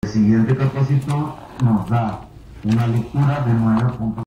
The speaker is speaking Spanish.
El siguiente capacitado nos da una lectura de 9 puntos.